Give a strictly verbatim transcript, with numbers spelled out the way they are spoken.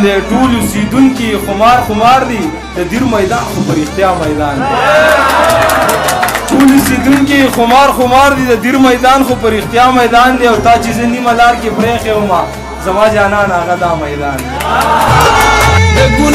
دی ټول اوسېدونکي خمار خمار دي د دیر میدان خو په رښتیا میدان دی ټول اوسېدونکي خمار خمار دي د دیر میدان خو په رښتیا میدان دی او تا چې زه نیمه لار کې پرېښی ومه زما جانان هغه دا میدان دی